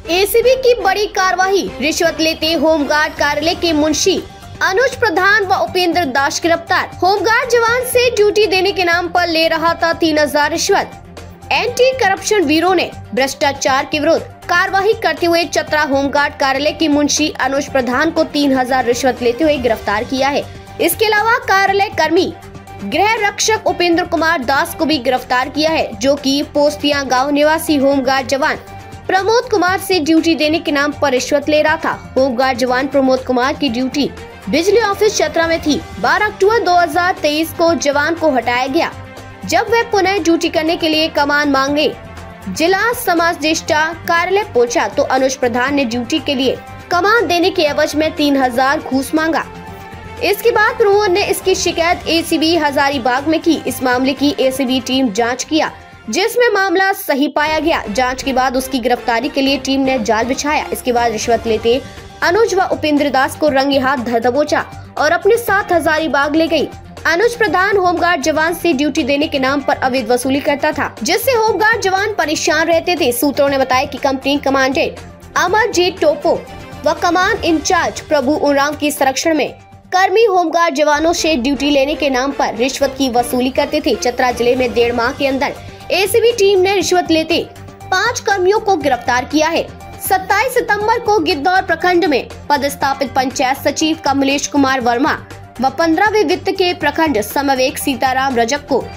ACB की बड़ी कार्रवाई, रिश्वत लेते होमगार्ड कार्यालय के मुंशी अनुज प्रधान व उपेंद्र दास गिरफ्तार। होमगार्ड जवान से ड्यूटी देने के नाम पर ले रहा था 3000 रिश्वत। एंटी करप्शन ब्यूरो ने भ्रष्टाचार के विरुद्ध कार्रवाई करते हुए चतरा होमगार्ड कार्यालय के मुंशी अनुज प्रधान को 3000 रिश्वत लेते हुए गिरफ्तार किया है। इसके अलावा कार्यालय कर्मी गृह रक्षक उपेंद्र कुमार दास को भी गिरफ्तार किया है, जो कि पोस्तिया गांव निवासी होमगार्ड जवान प्रमोद कुमार से ड्यूटी देने के नाम पर रिश्वत ले रहा था। होमगार्ड जवान प्रमोद कुमार की ड्यूटी बिजली ऑफिस चतरा में थी। 12 अक्टूबर 2023 को जवान को हटाया गया। जब वह पुनः ड्यूटी करने के लिए कमान मांगे जिला समादेष्टा कार्यालय पहुंचा तो अनुज प्रधान ने ड्यूटी के लिए कमान देने के एवज में 3000 घूस मांगा। इसके बाद प्रमोद ने इसकी शिकायत एसीबी हजारीबाग में की। इस मामले की एसीबी टीम जांच किया, जिसमें मामला सही पाया गया। जांच के बाद उसकी गिरफ्तारी के लिए टीम ने जाल बिछाया। इसके बाद रिश्वत लेते अनुज व उपेंद्र दास को रंगे हाथ धर दबोचा और अपने साथ हजारीबाग ले गई। अनुज प्रधान होमगार्ड जवान से ड्यूटी देने के नाम पर अवैध वसूली करता था, जिससे होमगार्ड जवान परेशान रहते थे। सूत्रों ने बताया कि कंपनी कमांडेंट अमरजीत टोपो व कमान इंचार्ज प्रभु उरांव के संरक्षण में कर्मी होमगार्ड जवानों से ड्यूटी लेने के नाम पर रिश्वत की वसूली करते थे। चतरा जिले में 1.5 माह के अंदर एसीबी टीम ने रिश्वत लेते 5 कर्मियों को गिरफ्तार किया है। 27 सितंबर को गिद्धौर प्रखंड में पदस्थापित पंचायत सचिव कमलेश कुमार वर्मा व 15वें वित्त के प्रखंड समवेक सीताराम रजक को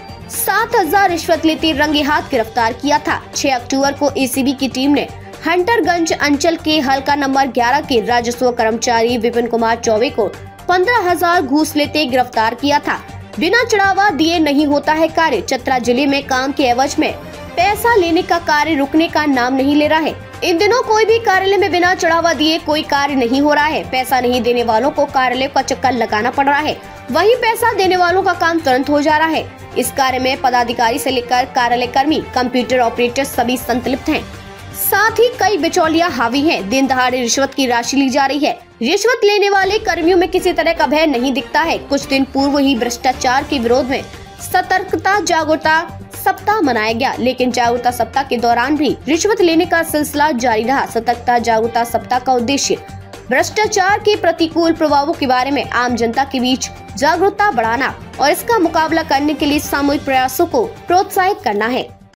7000 रिश्वत लेते रंगे हाथ गिरफ्तार किया था। 6 अक्टूबर को एसीबी की टीम ने हंटरगंज अंचल के हल्का नंबर 11 के राजस्व कर्मचारी विपिन कुमार चौबे को 15000 घूस लेते गिरफ्तार किया था। बिना चढ़ावा दिए नहीं होता है कार्य। चतरा जिले में काम के एवज में पैसा लेने का कार्य रुकने का नाम नहीं ले रहा है। इन दिनों कोई भी कार्यालय में बिना चढ़ावा दिए कोई कार्य नहीं हो रहा है। पैसा नहीं देने वालों को कार्यालय का चक्कर लगाना पड़ रहा है, वहीं पैसा देने वालों का काम तुरंत हो जा रहा है। इस कार्य में पदाधिकारी से लेकर कार्यालय कर्मी, कंप्यूटर ऑपरेटर सभी संतलिप्त हैं। साथ ही कई बिचौलिया हावी हैं। दिन दहाड़े रिश्वत की राशि ली जा रही है। रिश्वत लेने वाले कर्मियों में किसी तरह का भय नहीं दिखता है। कुछ दिन पूर्व ही भ्रष्टाचार के विरोध में सतर्कता जागरूकता सप्ताह मनाया गया, लेकिन जागरूकता सप्ताह के दौरान भी रिश्वत लेने का सिलसिला जारी रहा। सतर्कता जागरूकता सप्ताह का उद्देश्य भ्रष्टाचार के प्रतिकूल प्रभावों के बारे में आम जनता के बीच जागरूकता बढ़ाना और इसका मुकाबला करने के लिए सामूहिक प्रयासों को प्रोत्साहित करना है।